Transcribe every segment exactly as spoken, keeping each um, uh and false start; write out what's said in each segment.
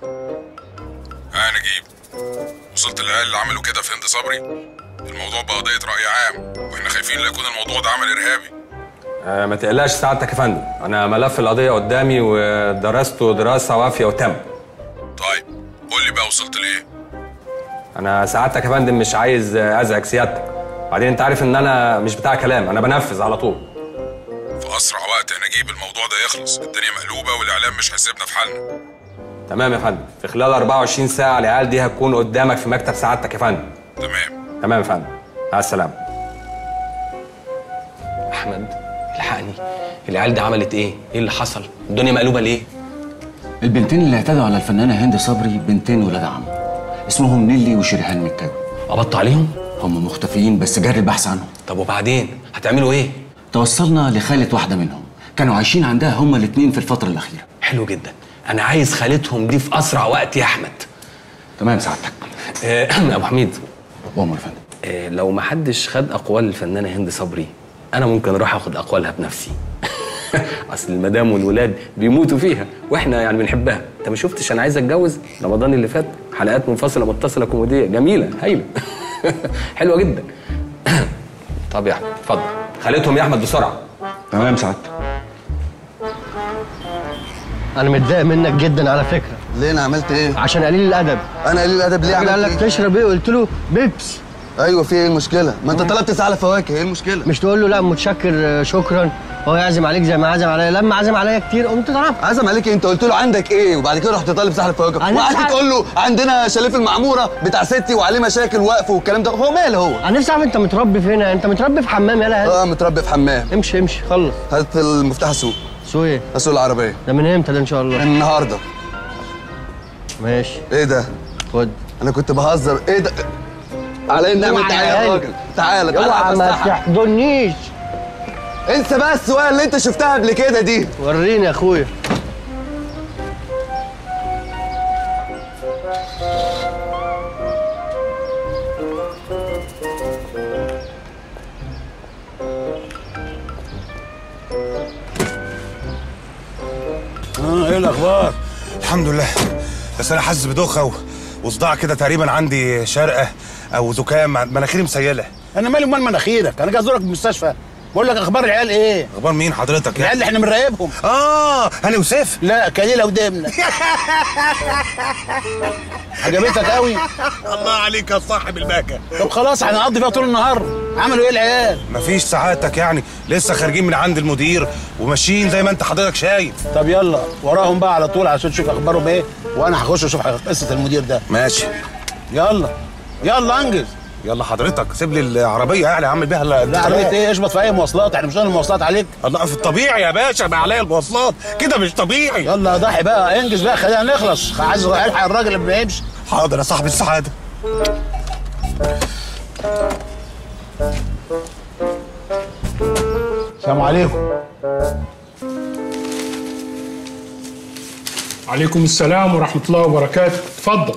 ها نجيب، وصلت للعيال اللي عملوا كده في هند صبري؟ الموضوع بقى قضية رأي عام، واحنا خايفين لا يكون الموضوع ده عمل إرهابي. أه ما تقلقش سعادتك يا فندم، أنا ملف القضية قدامي ودرسته دراسة وافية وتامة. طيب قول لي بقى وصلت لإيه؟ أنا سعادتك يا فندم مش عايز أزعج سيادتك، بعدين أنت عارف إن أنا مش بتاع كلام، أنا بنفذ على طول. في أسرع وقت يا نجيب الموضوع ده يخلص، الدنيا مقلوبة والإعلام مش هيسيبنا في حالنا. تمام يا فندم، في خلال أربعة وعشرين ساعة العيال دي هتكون قدامك في مكتب سعادتك يا فندم. تمام. تمام يا فندم، مع السلامة. أحمد الحقني، العيال دي عملت إيه؟ إيه اللي حصل؟ الدنيا مقلوبة ليه؟ البنتين اللي اعتدوا على الفنانة هند صبري بنتين ولاد عم، اسمهم نيلي وشريهان مكاوي. قبضتوا عليهم؟ هم مختفيين بس جري البحث عنهم. طب وبعدين؟ هتعملوا إيه؟ توصلنا لخالة واحدة منهم، كانوا عايشين عندها هما الاتنين في الفترة الأخيرة. حلو جدا، أنا عايز خالتهم دي في أسرع وقت يا أحمد. تمام سعادتك. آه أبو حميد. أمر يا فندم. آه لو ما حدش خد أقوال الفنانة هند صبري، أنا ممكن أروح أخد أقوالها بنفسي. أصل المدام والولاد بيموتوا فيها وإحنا يعني بنحبها. أنت ما شفتش أنا عايز أتجوز رمضان اللي فات؟ حلقات منفصلة متصلة كوميدية جميلة هايلة. حلوة جدا. طب يا أحمد اتفضل، خالتهم يا أحمد بسرعة. تمام سعادتك. انا متضايق منك جدا على فكره. ليه انا عملت ايه؟ عشان قليل الادب. انا قليل الادب ليه؟ عملت قال لك إيه؟ تشرب ايه؟ قلت له بيبس. ايوه في ايه المشكله؟ ما انت طلبت ساعه فواكه، ايه المشكله؟ مش تقول له لا متشكر شكرا، هو يعزم عليك زي ما عزم عليا، لما عزم عليا كتير قمت ضربت. عزم عليك إيه؟ انت قلت له عندك ايه وبعد كده رحت طالب ساحل فواكه وقعدت تقول له عندنا شاليه في المعموره بتاع ستي وعليه مشاكل وقف والكلام ده. هو ماله هو؟ انا نفسي اعرف انت متربي فين؟ انت متربي في حمام يالا؟ اه متربي في حمام. امشي امشي خلص. هات المفتاح السوق. سوق ايه؟ اسوق العربيه. ده من امتى ده ان شاء الله؟ النهارده. ماشي. ايه ده؟ خد. انا كنت بهزر. ايه ده؟ على ان نعمل تعالى يا راجل. تعالى تعالى اوعى ما تحضنيش. انسى بقى السؤال اللي انت شفتها قبل كده دي. وريني يا اخويا. اه ايه الاخبار؟ الحمد لله، بس انا حاسس بدوخه وصداع كده، تقريبا عندي شرقه او زكام، مناخيري مسيله. انا مالي ومال مناخيرك؟ انا جاي ازورك في المستشفى، بقول لك اخبار العيال ايه؟ اخبار مين حضرتك؟ العيال اللي احنا بنراقبهم. اه هاني وسيف؟ لا كليله ودمنه. عجبتك قوي؟ الله عليك يا صاحب الباكه. طب خلاص هنقضي فيها طول النهار. عملوا ايه العيال؟ مفيش سعادتك يعني، لسه خارجين من عند المدير وماشيين زي ما انت حضرتك شايف. طب يلا وراهم بقى على طول عشان تشوف اخبارهم ايه، وانا هخش اشوف قصه المدير ده. ماشي. يلا يلا انجز. يلا حضرتك سيب لي العربيه يعني اعمل بيها. لا عربيه ايه؟ اشبط في اي مواصلات، احنا مش هنعمل المواصلات عليك. الله في الطبيعي يا باشا، ما عليا المواصلات كده مش طبيعي. يلا ضحي بقى انجز بقى، خلينا نخلص، عايز الحق الراجل اللي ما يمشي. حاضر يا صاحب السعاده. السلام عليكم. عليكم السلام ورحمة الله وبركاته، اتفضل.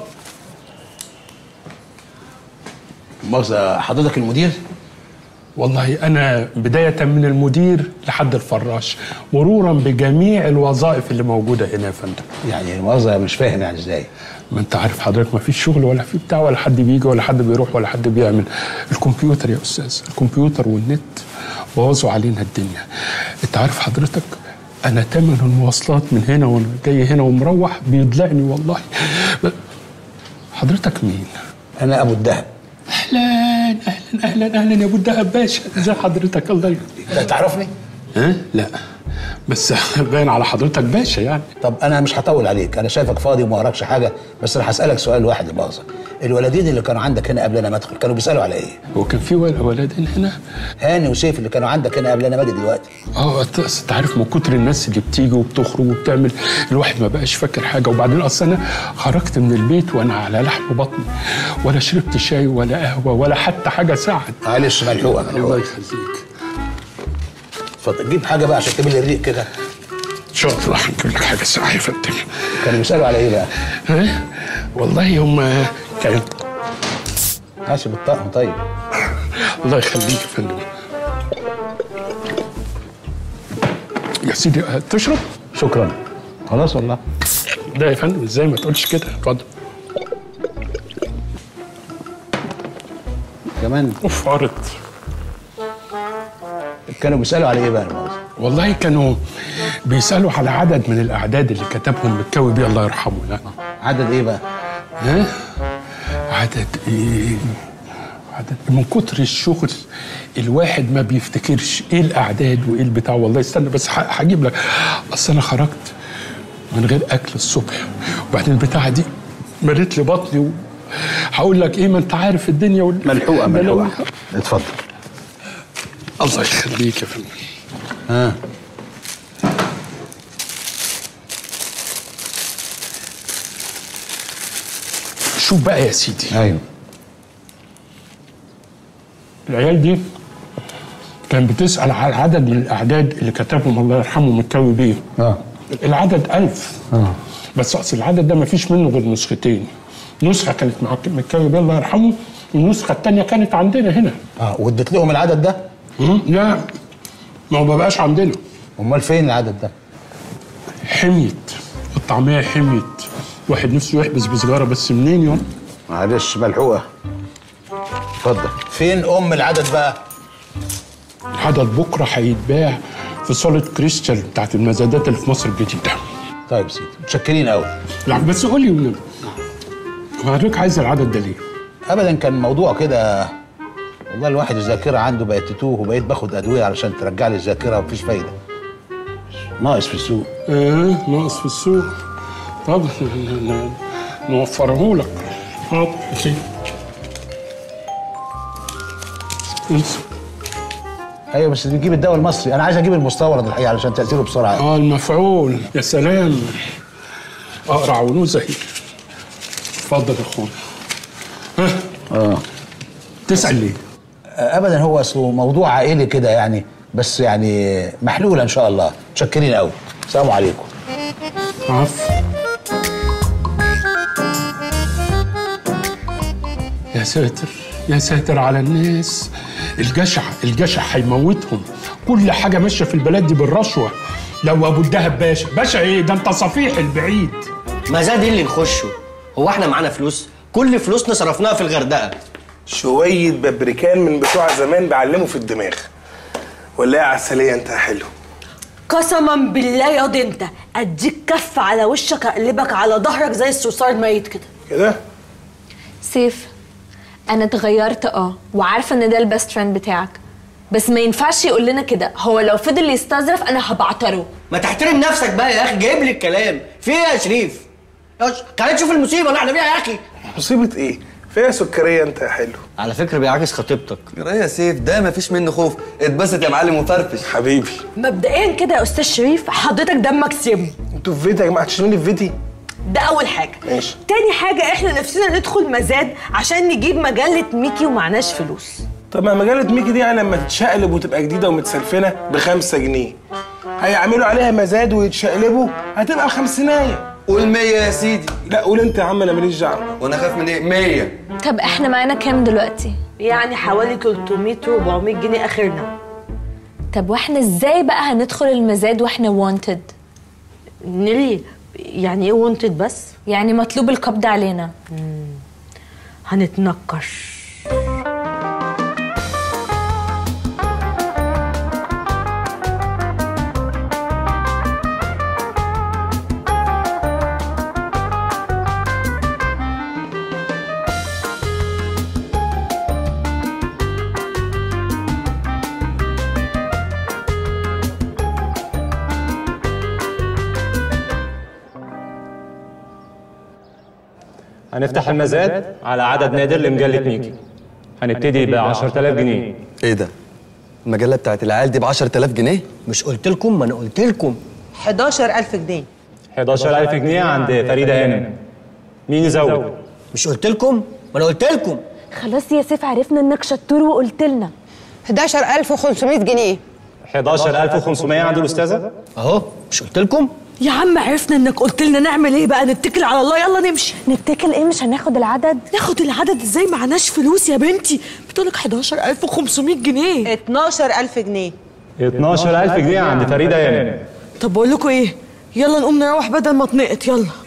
مؤاخذة حضرتك المدير؟ والله أنا بداية من المدير لحد الفراش، مرورا بجميع الوظائف اللي موجودة هنا يا فندم. يعني مؤاخذة مش فاهم يعني ازاي؟ ما أنت عارف حضرتك ما فيش شغل ولا في بتاع ولا حد بيجي ولا حد بيروح ولا حد بيعمل. الكمبيوتر يا أستاذ، الكمبيوتر والنت بوظوا علينا الدنيا. أنت عارف حضرتك أنا تمن المواصلات من هنا وأنا جاي هنا ومروح بيضلعني والله. حضرتك مين؟ أنا أبو الدهب. اهلا اهلا اهلا اهلا يا ابو الدهب باشا، ازي حضرتك؟ الله يخليك. انت تعرفني؟ ها؟ لا بس باين على حضرتك باشا يعني. طب انا مش هطول عليك، انا شايفك فاضي وما وراكش حاجه، بس انا هسالك سؤال واحد لمؤاخذه. الولدين اللي كانوا عندك هنا قبل انا ما ادخل كانوا بيسالوا على ايه؟ هو كان في ولدين هنا؟ هاني وسيف اللي كانوا عندك هنا قبل انا ما اجي دلوقتي. اه انت عارف من كتر الناس اللي بتيجي وبتخرج وبتعمل الواحد ما بقاش فاكر حاجه، وبعدين اصل انا خرجت من البيت وانا على لحم بطني، ولا شربت شاي ولا قهوه ولا حتى حاجه ساعد. معلش ملحوقه ملحوقه. الله يخليك. اتفضل جيب حاجه بقى عشان تملي الريق كده. ان شاء الله هنجيب لك حاجه ساعه يا فندم. كانوا بيسالوا على ايه بقى؟ ها؟ والله هم كانوا ماشي بالطقم. طيب الله يخليك يا فندم. يا سيدي تشرب؟ شكرا. خلاص والله. ده يا فندم ازاي ما تقولش كده؟ اتفضل. كمان اوف عرض. كانوا بيسالوا على ايه بقى الموضوع؟ والله كانوا بيسالوا على عدد من الاعداد اللي كتبهم مكاوي بيه الله يرحمه. لا عدد ايه بقى؟ ها؟ عدد ايه؟ عدد من كتر الشغل الواحد ما بيفتكرش ايه الاعداد وايه البتاع. والله استنى بس هجيب لك. اصل انا خرجت من غير اكل الصبح وبعدين البتاعه دي مريت لي بطني و... هقول لك ايه، ما انت عارف الدنيا وال... ملحوقه ملحوقه. اتفضل. الله يخليك يا فندم. ها شوف بقى يا سيدي. ايوه. العيال دي كان بتسأل على عدد من الأعداد اللي كتبهم الله يرحمه مكاوي بيه. اه العدد ألف. اه بس أصل العدد ده ما فيش منه غير نسختين. نسخة كانت مع مكاوي بيه الله يرحمه والنسخة التانية كانت عندنا هنا. اه واديت لهم العدد ده؟ امم لا ما هو ما بقاش عندنا. امال فين العدد ده؟ حميت الطعمية حميت. واحد نفسه يحبس بسجارة بس منين يوم؟ معلش ملحوقه. اتفضل. فين ام العدد بقى؟ العدد بكرة هيتباع في صالة كريستال بتاعت المزادات اللي في مصر الجديدة. طيب يا سيدي متشكرين قوي. لا بس قول لي والنبي حضرتك عايز العدد ده ليه؟ ابدا كان موضوع كده. والله الواحد الذاكره عنده بقت تتوه وبقيت باخد ادويه علشان ترجع لي الذاكره ومفيش فايده. ناقص في السوق. اه ناقص في السوق. طب نوفره لك. حاضر يا سيدي. انسى. ايوه بس بتجيب الدواء المصري، انا عايز اجيب المستورد الحقيقه علشان تاثيره بسرعه. اه المفعول. يا سلام اقرع ونوزه. اتفضل يا اخويا. ها اه تسال ليه؟ ابدا هو اصله موضوع عائلي كده يعني، بس يعني محلوله ان شاء الله. متشكرين قوي. السلام عليكم. عفو. يا ساتر يا ساتر على الناس. الجشع الجشع هيموتهم. كل حاجه ماشيه في البلد دي بالرشوه. لو ابو الدهب باشا باشا ايه ده؟ انت صفيح البعيد. ما زاد اللي نخشه. هو احنا معانا فلوس؟ كل فلوسنا صرفناها في الغردقه. شويه ببريكان من بتوع زمان بيعلموا في الدماغ. ولا ايه يا عسليه انت يا حلو؟ قسما بالله يا دي انت اديك كف على وشك اقلبك على ظهرك زي الصرصار الميت كده. كده؟ سيف انا اتغيرت اه وعارفه ان ده البيست فريند بتاعك، بس ما ينفعش يقول لنا كده. هو لو فضل يستظرف انا هبعتره. ما تحترم نفسك بقى يا اخي. جايب لي الكلام في ايه يا شريف؟ خلينا نشوف المصيبه اللي احنا فيها يا اخي. مصيبه ايه؟ فيها سكريه انت يا حلو. على فكره بيعاكس خطيبتك. يا سيف ده مفيش منه خوف. اتبسط يا معلم وفرفش حبيبي. مبدئيا كده يا استاذ شريف حضرتك دمك سم. انتوا في فيتي يا جماعه تشيلوني في فيتي. ده اول حاجه. ماشي. تاني حاجه احنا نفسنا ندخل مزاد عشان نجيب مجله ميكي ومعناش فلوس. طب ما مجله ميكي دي يعني لما تتشقلب وتبقى جديده ومتسلفنه بخمسة جنيه هيعملوا عليها مزاد ويتشقلبوا هتبقى خمسينايه. قول مية يا سيدي. لا قول انت يا عم انا ماليش دعوه. وانا خايف من ايه؟ مية. طب احنا معانا كام دلوقتي؟ يعني حوالي تلتمية أربعمية جنيه اخرنا. طب واحنا ازاي بقى هندخل المزاد واحنا وانتد؟ نيلي يعني ايه وانتد بس؟ يعني مطلوب القبض علينا. مم. هنتنكش. هنفتح المزاد على عدد نادر لمجلة ميكي. هنبتدي ب عشرة آلاف جنيه. ايه ده؟ المجلة بتاعت العيال دي ب عشرة آلاف جنيه؟ مش قلت لكم؟ ما انا قلت لكم. حداشر ألف جنيه. حداشر ألف جنيه عند فريدة هانم. مين يزود؟ مش قلت لكم؟ ما انا قلت لكم. خلاص يا سيف عرفنا انك شطور وقلت لنا. حداشر ألف وخمسمية جنيه. حداشر ألف وخمسمية عند الأستاذة. اهو مش قلت لكم؟ يا عم عرفنا انك قلت لنا نعمل ايه بقى؟ نتكل على الله يلا نمشي. نتكل ايه؟ مش هناخد العدد؟ ناخد العدد ازاي؟ معناش فلوس يا بنتي. بتقولك حداشر ألف وخمسمية جنيه. اتناشر ألف جنيه. اتناشر ألف جنيه عند فريدة هانم. طب بقول لكم ايه؟ يلا نقوم نروح بدل ما اتنقط. يلا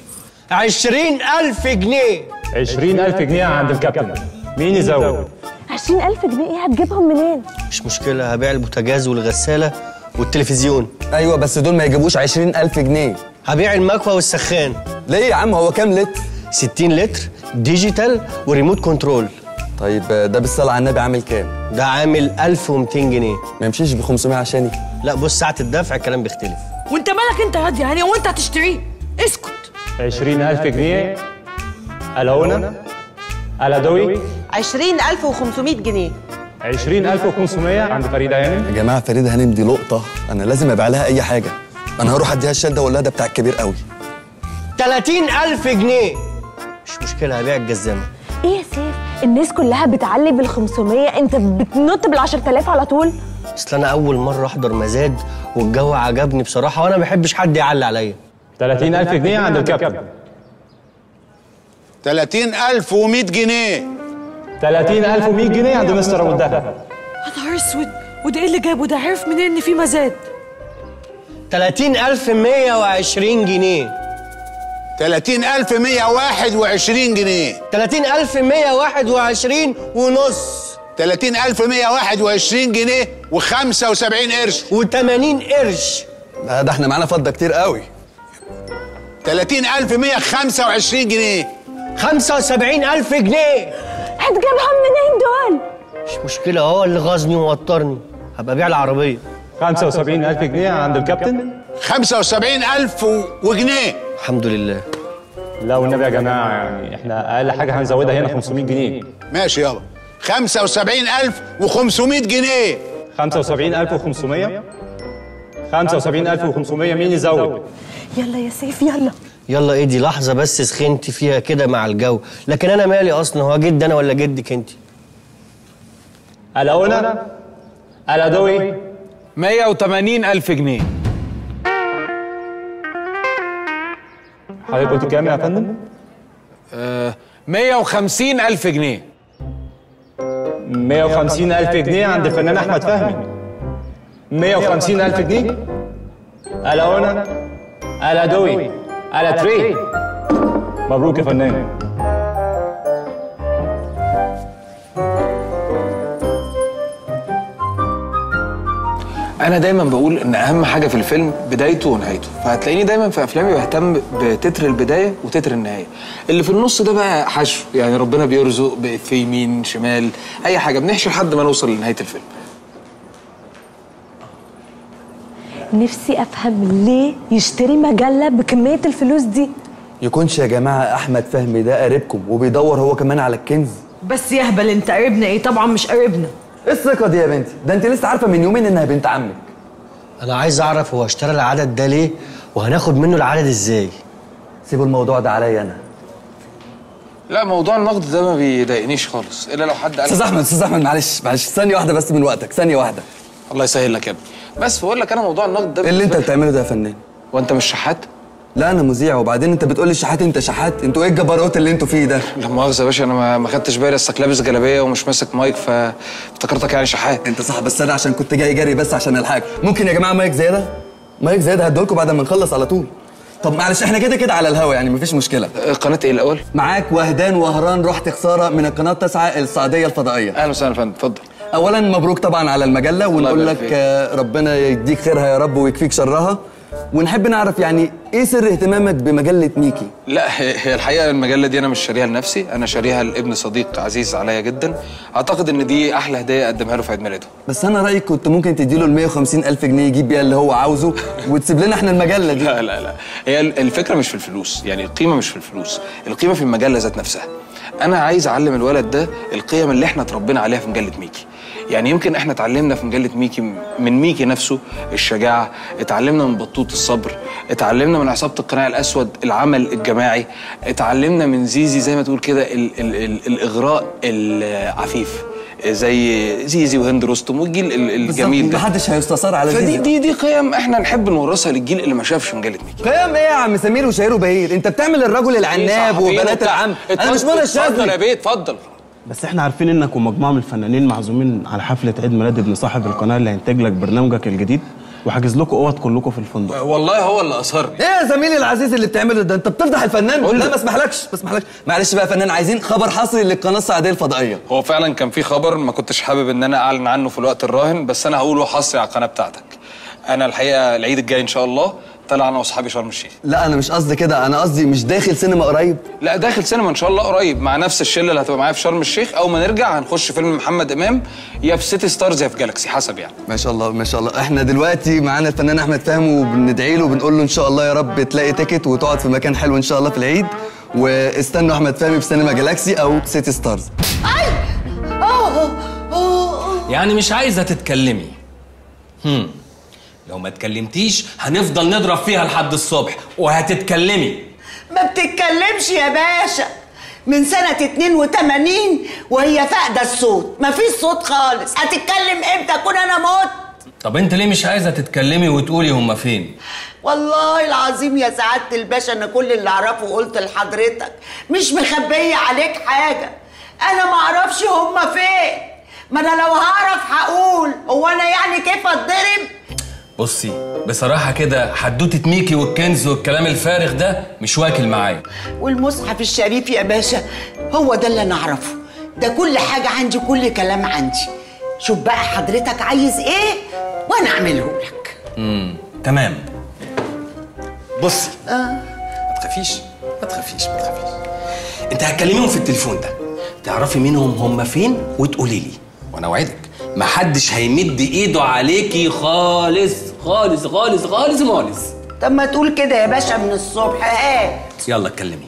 عشرين ألف جنيه. عشرين ألف جنيه عند الكابتن. مين يزود؟ عشرين ألف جنيه ايه؟ هتجيبهم منين؟ مش مشكلة، هبيع البوتاجاز والغسالة والتلفزيون. ايوه بس دول ما يجيبوش عشرين ألف جنيه. هبيع المكوى والسخان. ليه يا عم؟ هو كام لتر؟ ستين لتر ديجيتال وريموت كنترول. طيب ده بالصلاة على النبي عامل كام؟ ده عامل ألف ومئتين جنيه. ما يمشيش ب خمسمية عشاني؟ لا بص، ساعة الدفع الكلام بيختلف. وانت مالك انت هادي يعني؟ وانت هتشتريه؟ اسكت. عشرين ألف جنيه. ألونا ألدوي. عشرين ألف وخمسمية جنيه. عشرين ألف وخمسمية عند فريدة هانم. يا جماعة فريدة هانم دي لقطة، أنا لازم أبيع لها أي حاجة. أنا هروح أديها الشال ده وأقول لها ده بتاع الكبير قوي. تلاتين ألف جنيه. مش مشكلة، هبيع الجزامة. ايه يا سيف؟ الناس كلها بتعلي بال خمسمية، انت بتنط بال عشرة آلاف على طول؟ اصل انا اول مره احضر مزاد والجو عجبني بصراحه، وانا ما بحبش حد يعلي عليا. تلاتين ألف جنيه عند الكابتن. تلاتين ألف ومية جنيه. تلاتين ألف ومية جنيه عند مستر ابو الدهب. يا نهار اسود، وده ايه اللي جابه ده؟ عرف منين ان في مزاد؟ تلاتين ألف ومية وعشرين جنيه. تلاتين ألف ومية وواحد وعشرين جنيه. تلاتين ألف ومية وواحد وعشرين ونص. تلاتين ألف ومية وواحد وعشرين جنيه وخمسة وسبعين قرش. وتمانين قرش. ده, ده احنا معانا فضة كتير قوي. تلاتين ألف ومية وخمسة وعشرين جنيه. خمسة وسبعين ألف جنيه. هتجيبهم منين دول؟ مش مشكلة، هو اللي غاظني ووترني، هبقى ابيع العربية. خمسة وسبعين ألف جنيه عند الكابتن. خمسة وسبعين ألف وجنيه. الحمد لله. لا والنبي يا جماعة، يعني احنا أقل حاجة هنزودها هنا خمسمية جنيه. ماشي يابا. خمسة وسبعين ألف وخمسمية جنيه. خمسة وسبعين ألف وخمسمية. خمسة وسبعين ألف وخمسمية. مين يزود؟ يلا يا سيف يلا. يلا ايه دي؟ لحظة بس سخنتي فيها كده مع الجو، لكن أنا مالي أصلا، هو جد أنا ولا جدك أنت؟ ألونا ألدوي. مية وتمانين ألف جنيه. حضرتك قلت كام يا فندم؟ آه مية وخمسين ألف جنيه. مية وخمسين ألف جنيه عند الفنان أحمد فهمي. مية وخمسين ألف جنيه. ألونا ألدوي ألتري. مبروك يا فنان. أنا دايما بقول إن أهم حاجة في الفيلم بدايته ونهايته، فهتلاقيني دايما في أفلامي بهتم بتتر البداية وتتر النهاية. اللي في النص ده بقى حشو، يعني ربنا بيرزق في يمين شمال أي حاجة، بنحشي لحد ما نوصل لنهاية الفيلم. نفسي افهم ليه يشتري مجله بكميه الفلوس دي؟ يكونش يا جماعة أحمد فهمي ده قريبكم وبيدور هو كمان على الكنز؟ بس يهبل انت، قريبنا ايه؟ طبعا مش قريبنا. ايه الثقة دي يا بنتي؟ ده انت لسه عارفة من يومين انها بنت عمك. أنا عايز أعرف هو اشترى العدد ده ليه؟ وهناخد منه العدد إزاي؟ سيبوا الموضوع ده عليا أنا. لا موضوع النقد ده ما بيضايقنيش خالص، إلا لو حد قال. أستاذ أحمد أستاذ أحمد معلش معلش ثانية واحدة بس من وقتك، ثانية واحدة. الله يسهل لك يا ابني. بس بقول لك أنا موضوع النقد ده إيه اللي أنت بتعمله ده يا فنان؟ وأنت مش شحات؟ لا أنا مذيع، وبعدين أنت بتقول لي شحات، أنت شحات، أنتوا إيه الجبروت اللي أنتوا فيه ده؟ لا مؤاخذة يا باشا، أنا ما- ما خدتش بالي، أصلك لابس جلابية ومش ماسك مايك فافتكرتك يعني شحات. أنت صح، بس أنا عشان كنت جاي جري بس عشان ألحقك. ممكن يا جماعة مايك زيادة؟ مايك زيادة هديهولكوا بعد ما نخلص على طول. طب معلش احنا كده كده على الهوا يعني مفيش مشكلة. قناة ايه الأول؟ معاك وهدان وهران رحت خسارة من القناة التاسعة السعودية الفضائية. أهلا وسهلا يا فندم، اتفضل. أولا مبروك طبعا على المجلة، ونقول لك آه، ربنا يديك خيرها يا رب ويكفيك شرها. ونحب نعرف يعني ايه سر اهتمامك بمجلة ميكي؟ لا هي هي الحقيقة المجلة دي أنا مش شاريها لنفسي، أنا شاريها لابن صديق عزيز عليا جدا. أعتقد إن دي أحلى هدية أقدمها له في عيد ميلاده. بس أنا رأيي كنت ممكن تديله ال مية وخمسين ألف جنيه يجيب بيها اللي هو عاوزه وتسيب لنا احنا المجلة دي. لا لا لا، هي الفكرة مش في الفلوس، يعني القيمة مش في الفلوس، القيمة في المجلة ذات نفسها. أنا عايز أعلم الولد ده القيم اللي إحنا اتربينا عليها في مجلة ميكي. يعني يمكن احنا اتعلمنا في مجلة ميكي من ميكي نفسه الشجاعة، اتعلمنا من بطوط الصبر، اتعلمنا من عصابة القناع الأسود العمل الجماعي، اتعلمنا من زيزي زي ما تقول كده ال ال ال الإغراء العفيف زي زيزي وهند رستم والجيل ال- الجميل ده. محدش هيستثار على فدي زيزي. دي دي قيم احنا نحب نورثها للجيل اللي ما شافش مجلة ميكي. قيم ايه يا عم سمير وشهير وبهير؟ انت بتعمل الرجل العناب وبنات العم. انا مش مرة اتفضل شاذلي. يا بيه اتفضل. بس احنا عارفين انك ومجموعه من الفنانين معزومين على حفله عيد ميلاد ابن صاحب القناه اللي هينتج لك برنامجك الجديد. وحاجز لكم اوض كلكم في الفندق. والله هو اللي اصر. ايه يا زميلي العزيز اللي بتعمله ده؟ انت بتفضح الفنان. لا ما اسمحلكش ما اسمحلكش. معلش بقى يا فنان، عايزين خبر حصري للقناه السعوديه الفضائيه. هو فعلا كان في خبر ما كنتش حابب ان انا اعلن عنه في الوقت الراهن، بس انا هقوله حصري على القناه بتاعتك. انا الحقيقه العيد الجاي ان شاء الله طلع انا واصحابي شرم الشيخ. لا انا مش قصدي كده، انا قصدي مش داخل سينما قريب. لا داخل سينما ان شاء الله قريب مع نفس الشله اللي هتبقى معايا في شرم الشيخ. اول ما نرجع هنخش فيلم محمد امام يا في سيتي ستارز يا في جالاكسي حسب يعني. ما شاء الله ما شاء الله. احنا دلوقتي معانا الفنان احمد فهمي وبندعي له وبنقول له ان شاء الله يا رب تلاقي تيكت وتقعد في مكان حلو ان شاء الله في العيد، واستنوا احمد فهمي في سينما جالاكسي او سيتي ستارز. يعني مش عايزه تتكلمي؟ هم لو ما اتكلمتيش هنفضل نضرب فيها لحد الصبح، وهتتكلمي. ما بتتكلمش يا باشا من سنة اتنين وتمانين وهي فاقدة الصوت، مفيش صوت خالص. هتتكلم امتى اكون انا موت؟ طب انت ليه مش عايزه تتكلمي وتقولي هما فين؟ والله العظيم يا سعادة الباشا انا كل اللي اعرفه قلت لحضرتك، مش مخبية عليك حاجة. انا ما اعرفش هما فين، ما انا لو هعرف هقول. هو انا يعني كيف اتضرب؟ بصي بصراحة كده حدوتة ميكي والكنز والكلام الفارغ ده مش واكل معايا. والمصحف الشريف يا باشا هو ده اللي انا اعرفه، ده كل حاجة عندي، كل كلام عندي. شوف بقى حضرتك عايز ايه وانا اعمله لك. امم تمام. بصي اه ما تخافيش ما تخافيش ما تخافيش. انت هتكلميهم في التليفون ده، تعرفي منهم هم فين وتقولي لي، وانا اوعدك محدش هيمد ايده عليكي خالص خالص خالص خالص خالص. طب ما تقول كده يا باشا من الصبح. هات يلا اتكلمي.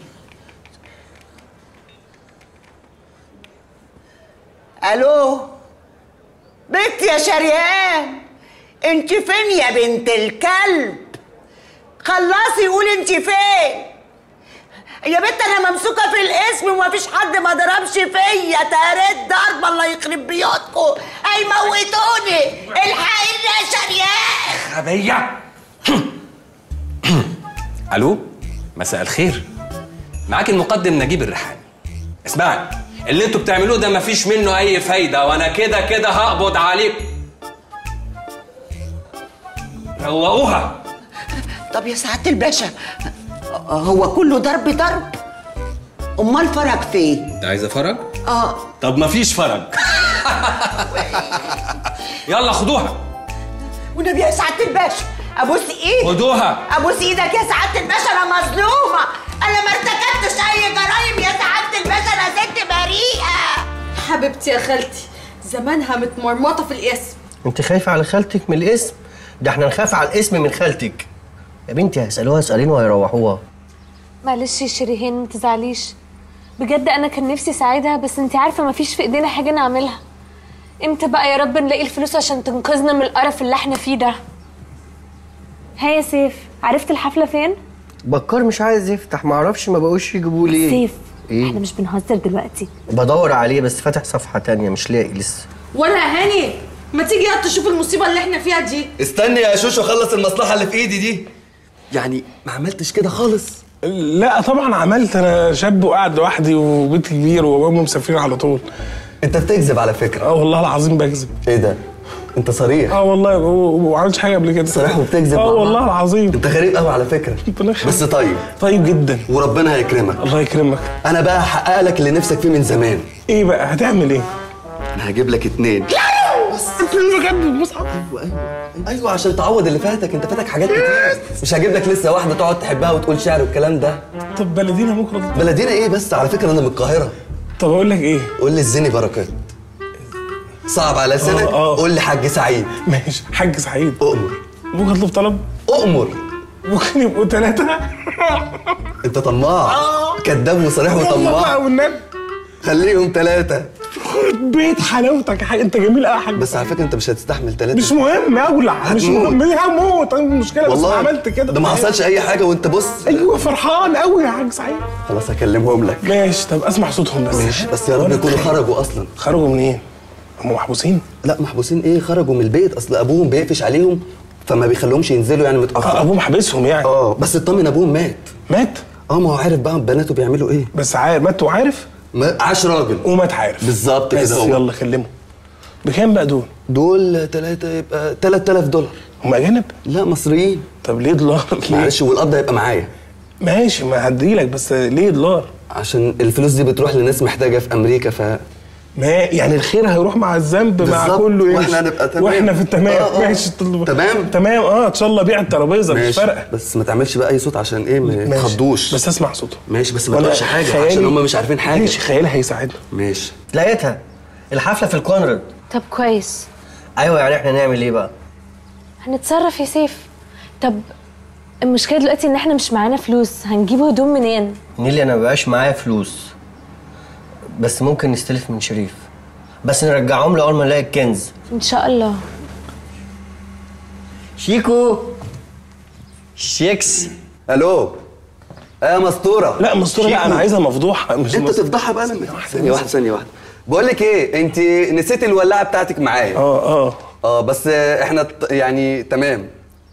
الو بنت يا شريان، انت فين يا بنت الكلب؟ خلصي قولي انت فين يا بنت. انا ممسوكه في الاسم ومفيش حد ما ضربش فيا. تهريت ضرب الله يخرب بيوتكم، هيموتوني. الحقيني يا شريان. غبية. الو مساء الخير، معاك المقدم نجيب الريحاني. اسمعي اللي انتوا بتعملوه ده مفيش منه اي فايده، وانا كده كده هقبض عليكم. روقوها. طب يا سعاده الباشا هو كله ضرب ضرب؟ امال فرج فين؟ انت عايزه فرج؟ اه. طب مفيش فرج. يلا خدوها. والنبي يا سعاده الباشا ابوس ايدك. خدوها. ابوس ايدك يا سعاده الباشا، انا مظلومه، انا ما ارتكبتش اي جرايم يا سعاده الباشا، انا ست بريئه. حبيبتي يا خالتي زمانها متمرمطه في الاسم. انت خايفه على خالتك من الاسم؟ ده احنا نخاف على الاسم من خالتك يا بنتي. هيسالوها اسالين وهيروحوها. معلش يا شيرين ما تزعليش، بجد انا كان نفسي اساعدها بس انت عارفه مفيش في ايدينا حاجه نعملها. امتى بقى يا رب نلاقي الفلوس عشان تنقذنا من القرف اللي احنا فيه ده؟ ها يا سيف عرفت الحفله فين؟ بكار مش عايز يفتح، معرفش ما بقوش يجيبوه ليه. سيف إيه؟ احنا مش بنهزر دلوقتي. بدور عليه بس فاتح صفحه تانية مش لاقي لسه. ولا يا هاني ما تيجي يا تشوف المصيبه اللي احنا فيها دي. استني يا شوشو اخلص المصلحه اللي في ايدي دي. يعني ما عملتش كده خالص؟ لا طبعا عملت. انا شاب وقاعد لوحدي وبيت كبير وابويا مسافرين على طول. انت بتكذب على فكره. اه والله العظيم بكذب. ايه ده؟ انت صريح. اه والله وما عملتش حاجه قبل كده. صريح وبتكذب. اه والله العظيم. انت غريب قوي على فكره. بس طيب. طيب جدا. وربنا هيكرمك. الله يكرمك. انا بقى هحقق لك اللي نفسك فيه من زمان. ايه بقى هتعمل ايه؟ انا هجيب لك اتنين. اتنين بجد المصحف؟ ايوه ايوه ايوه عشان تعوض اللي فاتك. انت فاتك حاجات كتير. مش هجيب لك لسه واحده تقعد تحبها وتقول شعر والكلام ده. طب بلدينا بكره. بلدينا ايه بس؟ على فكره انا من القاهره. طب اقول لك ايه؟ قول لي الزني بركات. صعب على لسانك؟ قول لي حاج سعيد. ماشي حاج سعيد. اؤمر. ممكن اطلب طلب؟ اؤمر. ممكن يبقوا ثلاثه. انت طماع. كذاب وصريح وطماع. والنبي خليهم ثلاثه. بيت حلاوتك يا حاج، انت جميل قوي يا حاج. بس على فكره انت مش هتستحمل ثلاثه. مش مهم اولع. مش مهم هموت. المشكله بس عملت كده. ده ما حصلش اي حاجه وانت بص. ايوه فرحان قوي يا حاج سعيد. خلاص هكلمهم لك. ماشي. طب اسمع صوتهم بس. ماشي بس يا رب يكونوا خرجوا اصلا. خرجوا منين؟ هم محبوسين؟ لا محبوسين ايه، خرجوا من البيت. اصل ابوهم بيقفش عليهم فما بيخليهمش ينزلوا يعني متاخر. اه ابوهم حابسهم يعني. اه بس اطمن ابوهم مات. مات؟ اه ما هو عارف بقى بناته بيعملوا ايه. بس عارف مات وعارف؟ عاش راجل ومات عارف. بالظبط كده. بس يلا كلمه. بكام بقى دول؟ دول ثلاثة يبقى ثلاثة آلاف دولار. هم اجانب؟ لا مصريين. طب ليه دولار؟ معلش والقبض هيبقى معايا. ماشي ما هديلك، بس ليه دولار؟ عشان الفلوس دي بتروح لناس محتاجه في امريكا ف ما يعني الخير هيروح مع الذنب مع بالظبط. كله ايه؟ واحنا هنبقى تمام. واحنا في التمام. آه آه. ماشي. تمام تمام اه ان شاء الله بيع الترابيزه مش فارقه. بس ما تعملش بقى اي صوت عشان ايه ما يتخضوش. بس اسمع صوته. ماشي بس ما تقولش حاجه عشان هم مش عارفين حاجه. ماشي خيالي هيساعدنا. ماشي. لقيتها الحفله في الكونراد. طب كويس. ايوه يعني احنا نعمل ايه بقى؟ هنتصرف يا سيف. طب المشكله دلوقتي ان احنا مش معانا فلوس، هنجيب هدوم منين؟ نيلي انا مبقاش معايا فلوس، بس ممكن نستلف من شريف، بس نرجعهم له اول ما نلاقي الكنز ان شاء الله. شيكو شيكس. الو يا مسطوره. لا مسطوره لا انا عايزها مفضوحه. مش انت تفضحها بقى لما ثانيه واحده ثانيه واحده. بقول لك ايه، انت نسيتي الولاعه بتاعتك معايا. اه اه اه بس احنا يعني تمام.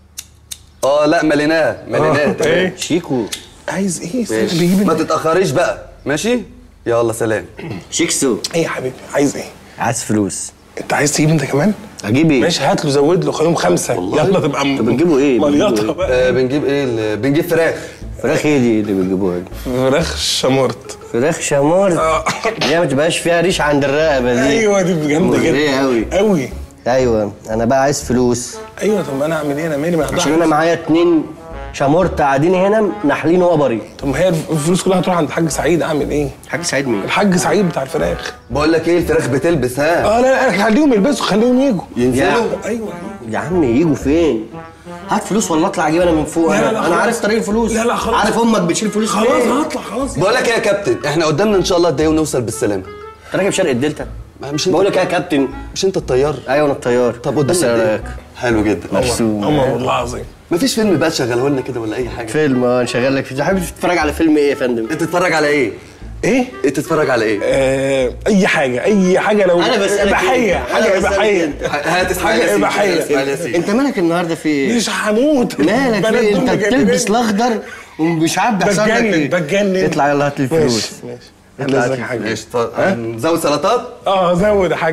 اه لا مليناه مليناه. ايه شيكو عايز ايه؟ بيجيب ما تتاخريش بقى. ماشي يلا سلام. شيكسو. ايه يا حبيبي عايز ايه؟ عايز فلوس. انت عايز تجيب انت كمان؟ اجيب ايه؟ ماشي هات له زود له خليهم خمسه. يلا تبقى طب بنجيبوا ايه؟ مليطه بقى. آه بنجيب ايه اللي... بنجيب فراخ. فراخ ايه دي اللي بنجيبوها دي؟ فراخ شمورت. فراخ شمورت؟ اه دي ما تبقاش فيها ريش عند الرقبه دي. ايوه دي جامده جدا. ايه قوي قوي. ايوه انا بقى عايز فلوس. ايوه طب انا اعمل ايه؟ انا مالي ما عشان انا معايا اتنين شمورت قاعدين هنا ناحلين وبري. طب ما هي الفلوس كلها هتروح عند الحاج سعيد. اعمل ايه؟ الحاج سعيد مين؟ الحاج سعيد بتاع الفراخ. بقول لك ايه الفراخ بتلبس ها. اه لا لا خليهم يلبسوا خليهم يجوا ينزلوا. ايوه يا عم يجوا فين؟ هات فلوس ولا اطلع اجيب انا من فوق. لا لا انا لا انا عارف طريق الفلوس. لا لا خلاص. عارف امك بتشيل فلوس خلاص فين. هطلع خلاص. بقول لك ايه يا كابتن، احنا قدامنا ان شاء الله قد ايه ونوصل بالسلامه. انت راكب شرق الدلتا؟ مش بقول لك ايه يا كابتن، مش انت الطيار؟ ايوه انا الطيار. طب قدامنا بس قد ايه ايه؟ رايك؟ حلو جدا. مرسوم. الله والله العظيم. مفيش فيلم بقى تشغله لنا كده ولا اي حاجه؟ فيلم اه نشغل لك فيه. حابب تتفرج على فيلم ايه يا فندم؟ انت تتفرج على ايه؟ ايه؟ انت تتفرج على ايه؟ آه اي حاجه اي حاجه لو انا بسالك اباحيه حاجه اباحيه. هات اسماعيل حاجه ياسين. اباحيه. اسماعيل ياسين. انت مالك النهارده في ايه؟ مش هموت. مالك في ايه؟ انت بتلبس الاخضر ومش عارف بيحصل لك ايه. بتجنن بتجنن. اطلع يلا هات لي الفلوس. ماشي اطلع هات لك لي حاجه. ماشي طب نزود سلطات؟ اه زود يا حاج.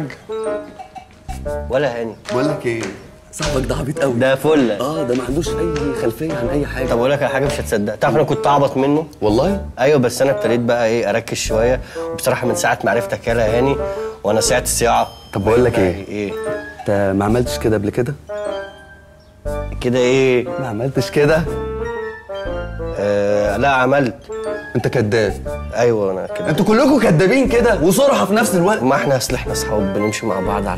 ولا هاني. بقول لك ايه، صاحبك ده عبيط قوي. ده فله. اه ده ما عندوش اي خلفيه عن اي حاجه. طب اقول لك على حاجه مش هتصدق. تعرف انا كنت اعبط منه؟ والله؟ ايوه بس انا ابتديت بقى ايه اركز شويه، وبصراحه من ساعه ما عرفتك يالا هاني وانا ساعه الصياعه. طب بقول لك ايه؟ ايه؟ انت ما عملتش كده قبل كده؟ كده ايه؟ ما عملتش كده؟ آه لا عملت. انت كداب. ايوه انا كده. انتوا كلكم كدابين كده وصراحه في نفس الوقت. ما احنا اصل احنا اصحاب بنمشي مع بعض على